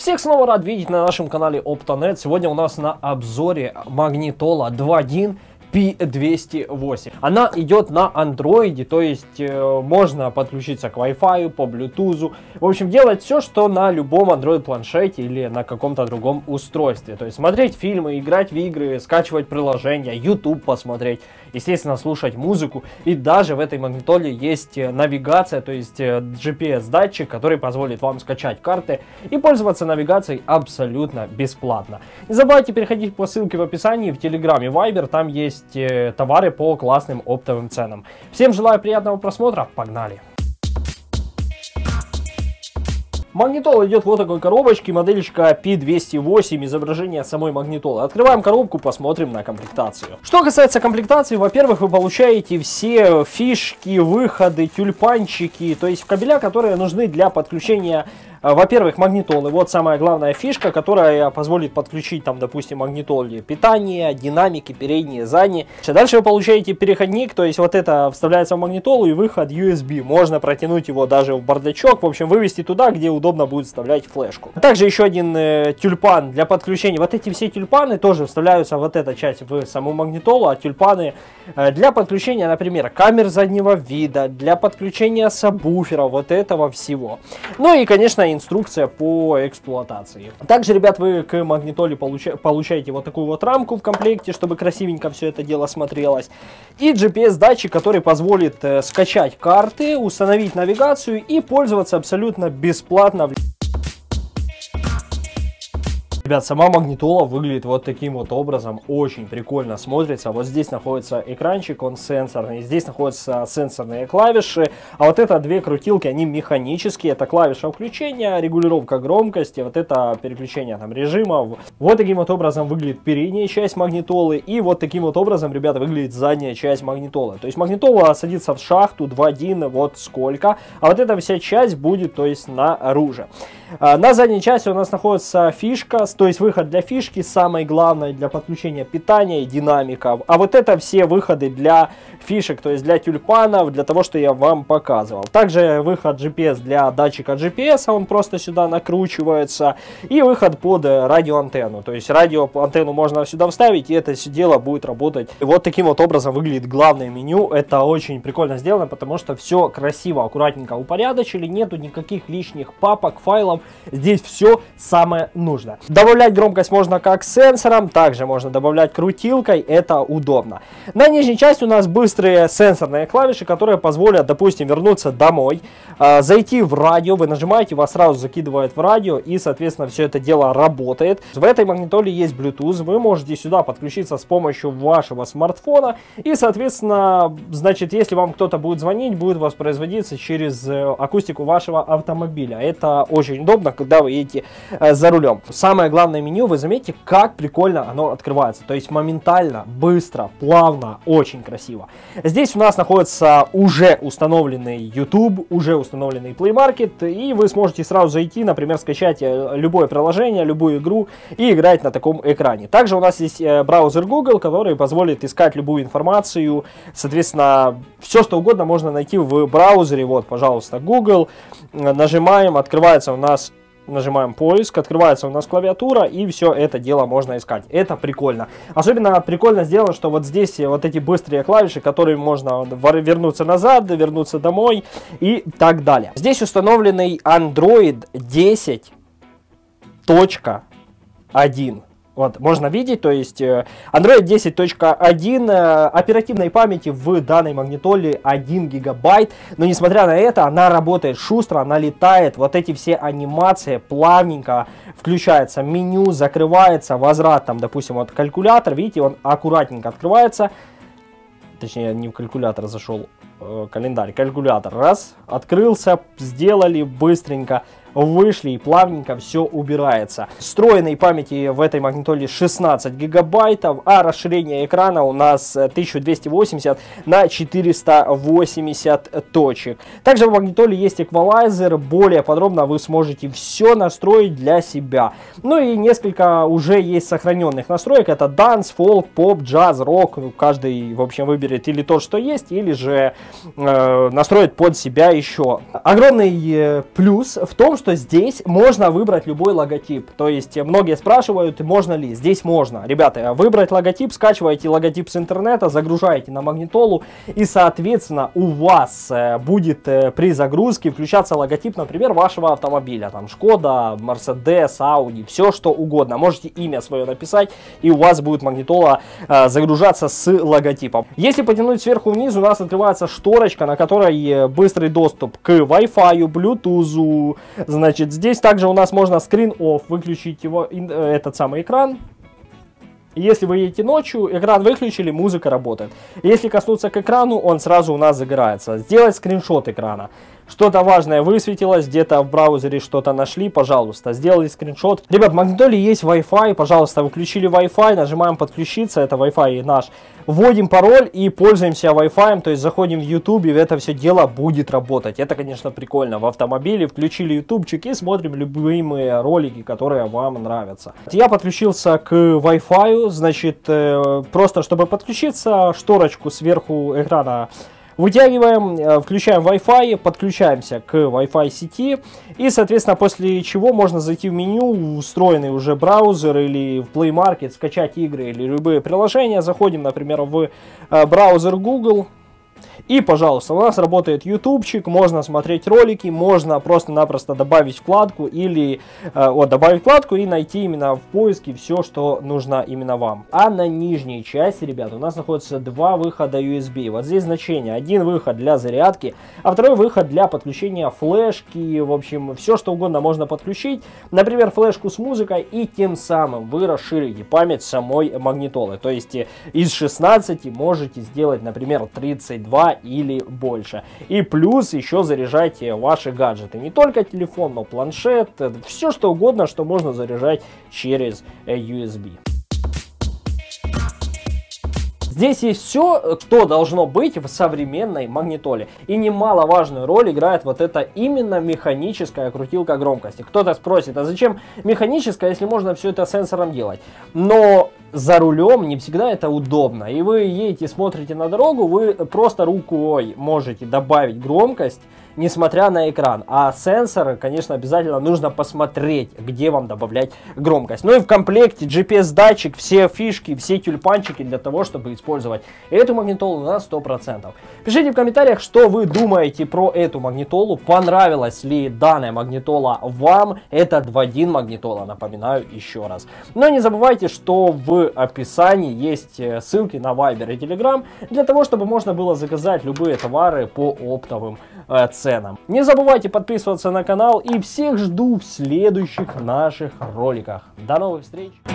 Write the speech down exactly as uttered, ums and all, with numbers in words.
Всех снова рад видеть на нашем канале Optonet. Сегодня у нас на обзоре магнитола два один пи двести восемь. Она идет на андроиде, то есть э, можно подключиться к Wi-Fi, по Bluetooth. В общем, делать все, что на любом Android планшете или на каком-то другом устройстве. То есть смотреть фильмы, играть в игры, скачивать приложения, YouTube посмотреть, естественно, слушать музыку. И даже в этой магнитоле есть навигация, то есть джи пи эс-датчик, который позволит вам скачать карты и пользоваться навигацией абсолютно бесплатно. Не забывайте переходить по ссылке в описании в Telegram и Viber, там есть товары по классным оптовым ценам. Всем желаю приятного просмотра, погнали! Магнитола идет в вот такой коробочке, моделька пи двести восемь, изображение самой магнитолы. Открываем коробку, посмотрим на комплектацию. Что касается комплектации, во-первых, вы получаете все фишки, выходы, тюльпанчики, то есть кабеля, которые нужны для подключения, во-первых, магнитолы. Вот самая главная фишка, которая позволит подключить, там, допустим, магнитоле питание, динамики, передние, задние. Дальше вы получаете переходник, то есть вот это вставляется в магнитолу, и выход ю эс би. Можно протянуть его даже в бардачок, в общем, вывести туда, где удобно будет вставлять флешку. Также еще один э, тюльпан для подключения. Вот эти все тюльпаны тоже вставляются, вот эта часть, в саму магнитолу, а тюльпаны э, для подключения, например, камер заднего вида, для подключения сабвуфера, вот этого всего. Ну и, конечно, инструкция по эксплуатации. Также, ребят, вы к магнитоле получа получаете вот такую вот рамку в комплекте, чтобы красивенько все это дело смотрелось. И джи пи эс-датчик, который позволит э, скачать карты, установить навигацию и пользоваться абсолютно бесплатно. Ребят, сама магнитола выглядит вот таким вот образом, очень прикольно смотрится. Вот здесь находится экранчик, он сенсорный, здесь находятся сенсорные клавиши, а вот это две крутилки, они механические, это клавиша включения, регулировка громкости, вот это переключение там режимов. Вот таким вот образом выглядит передняя часть магнитолы, и вот таким вот образом, ребята, выглядит задняя часть магнитолы. То есть магнитола садится в шахту два один, вот сколько, а вот эта вся часть будет, то есть, наружу. На задней части у нас находится фишка, то есть выход для фишки, самое главное для подключения питания и динамиков. А вот это все выходы для фишек, то есть для тюльпанов, для того, что я вам показывал. Также выход джи пи эс для датчика джи пи эс, он просто сюда накручивается. И выход под радиоантенну, то есть радиоантенну можно сюда вставить, и это все дело будет работать. И вот таким вот образом выглядит главное меню. Это очень прикольно сделано, потому что все красиво, аккуратненько упорядочили, нету никаких лишних папок, файлов. Здесь все самое нужное. Добавлять громкость можно как сенсором, также можно добавлять крутилкой, это удобно. На нижней части у нас быстрые сенсорные клавиши, которые позволят, допустим, вернуться домой, э, зайти в радио, вы нажимаете, вас сразу закидывает в радио, и, соответственно, все это дело работает. В этой магнитоле есть Bluetooth, вы можете сюда подключиться с помощью вашего смартфона, и, соответственно, значит, если вам кто-то будет звонить, будет воспроизводиться через акустику вашего автомобиля. Это очень удобно, когда вы едете э, за рулем. Самое главное меню, вы заметите, как прикольно оно открывается. То есть моментально, быстро, плавно, очень красиво. Здесь у нас находится уже установленный YouTube, уже установленный Play Market, и вы сможете сразу зайти, например, скачать любое приложение, любую игру и играть на таком экране. Также у нас есть браузер Google, который позволит искать любую информацию. Соответственно, все что угодно можно найти в браузере. Вот, пожалуйста, Google. Нажимаем, открывается у нас, нажимаем поиск, открывается у нас клавиатура, и все это дело можно искать. Это прикольно. Особенно прикольно сделано, что вот здесь вот эти быстрые клавиши, которые можно вернуться назад, вернуться домой и так далее. Здесь установленный Android десять точка один. Вот, можно видеть, то есть Android десять точка один, оперативной памяти в данной магнитоле один гигабайт, но несмотря на это, она работает шустро, она летает, вот эти все анимации плавненько включается, меню закрывается, возврат, там, допустим, вот калькулятор, видите, он аккуратненько открывается, точнее, не в калькулятор зашел, э, календарь, калькулятор, раз, открылся, сделали быстренько, вышли и плавненько все убирается. Встроенной памяти в этой магнитоле шестнадцать гигабайтов, а расширение экрана у нас тысяча двести восемьдесят на четыреста восемьдесят точек. Также в магнитоле есть эквалайзер, более подробно вы сможете все настроить для себя. Ну и несколько уже есть сохраненных настроек, это Dance, Folk, Pop, Jazz, Rock, каждый в общем выберет или то, что есть, или же э, настроит под себя еще. Огромный э, плюс в том, что что здесь можно выбрать любой логотип. То есть многие спрашивают, можно ли. Здесь можно. Ребята, выбрать логотип, скачиваете логотип с интернета, загружаете на магнитолу, и, соответственно, у вас будет при загрузке включаться логотип, например, вашего автомобиля. Там Шкода, Мерседес, Ауди, все что угодно. Можете имя свое написать, и у вас будет магнитола э, загружаться с логотипом. Если потянуть сверху вниз, у нас открывается шторочка, на которой быстрый доступ к Wi-Fi, Bluetooth. Значит, здесь также у нас можно screen-off, выключить его, этот самый экран. Если вы едете ночью, экран выключили, музыка работает. Если коснуться к экрану, он сразу у нас загорается. Сделать скриншот экрана. Что-то важное высветилось, где-то в браузере что-то нашли, пожалуйста, сделали скриншот. Ребят, в магнитоле есть Wi-Fi, пожалуйста, выключили Wi-Fi, нажимаем подключиться, это Wi-Fi наш. Вводим пароль и пользуемся Wi-Fi, то есть заходим в YouTube, и это все дело будет работать. Это, конечно, прикольно. В автомобиле включили ютубчик и смотрим любые ролики, которые вам нравятся. Я подключился к Wi-Fi, значит, просто чтобы подключиться, шторочку сверху экрана вытягиваем, включаем Wi-Fi, подключаемся к Wi-Fi сети, и, соответственно, после чего можно зайти в меню, встроенный уже браузер или в Play Market, скачать игры или любые приложения. Заходим, например, в браузер Google. И, пожалуйста, у нас работает ютубчик, можно смотреть ролики, можно просто-напросто добавить вкладку или э, вот, добавить вкладку и найти именно в поиске все, что нужно именно вам. А на нижней части, ребят, у нас находится два выхода ю эс би. Вот здесь значение: один выход для зарядки, а второй выход для подключения флешки. В общем, все, что угодно можно подключить. Например, флешку с музыкой, и тем самым вы расширите память самой магнитолы. То есть из шестнадцати можете сделать, например, тридцать два или больше. И плюс еще заряжайте ваши гаджеты. Не только телефон, но планшет. Все что угодно, что можно заряжать через ю эс би. Здесь есть все, что должно быть в современной магнитоле. И немаловажную роль играет вот эта именно механическая крутилка громкости. Кто-то спросит, а зачем механическая, если можно все это сенсором делать? Но за рулем не всегда это удобно. И вы едете, смотрите на дорогу, вы просто рукой можете добавить громкость, несмотря на экран. А сенсор, конечно, обязательно нужно посмотреть, где вам добавлять громкость. Ну и в комплекте джи пи эс-датчик, все фишки, все тюльпанчики для того, чтобы использовать эту магнитолу на сто процентов. Пишите в комментариях, что вы думаете про эту магнитолу. Понравилась ли данная магнитола вам? Это два один магнитола, напоминаю еще раз. Но не забывайте, что в описании есть ссылки на Viber и Telegram, для того, чтобы можно было заказать любые товары по оптовым э, ценам. Не забывайте подписываться на канал, и всех жду в следующих наших роликах. До новых встреч!